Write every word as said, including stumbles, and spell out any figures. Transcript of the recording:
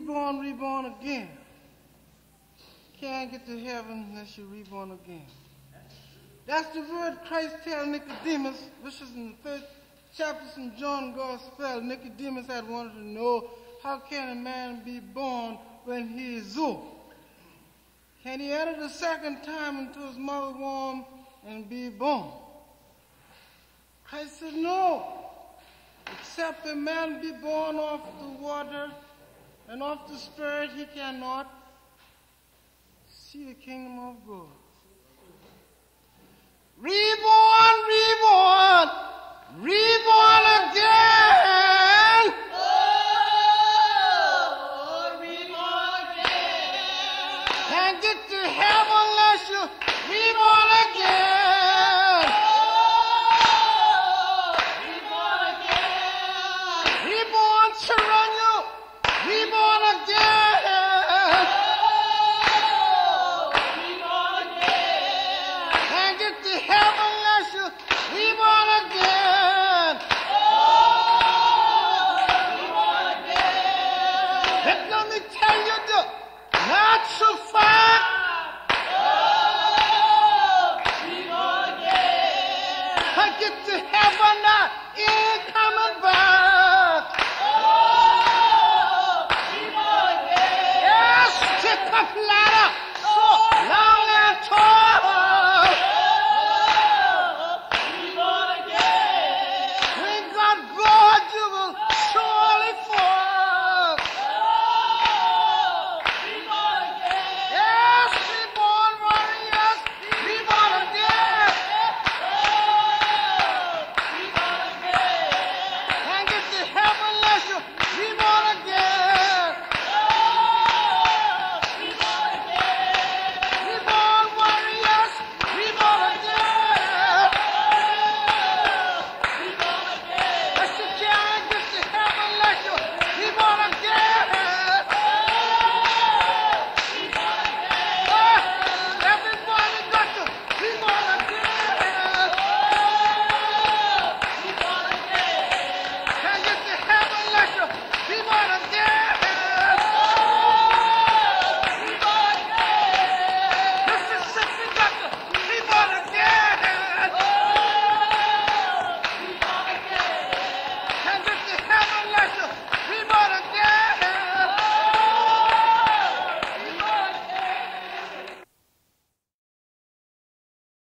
reborn, reborn again. Can't get to heaven unless you're reborn again. That's the word Christ tells Nicodemus, which is in the third chapter from John's Gospel. Nicodemus had wanted to know, how can a man be born when he is old? Can he enter the second time into his mother's womb and be born? Christ said, no. Except a man be born of the water and of the Spirit, he cannot see the kingdom of God. Reborn, reborn, reborn again. Oh, reborn again. Can't get to heaven unless you're reborn again. Oh, reborn again. Reborn to run you. Reborn again. Oh, reborn again. Can't get to heaven unless you're reborn again. Oh, reborn again. Let me tell you the natural fact.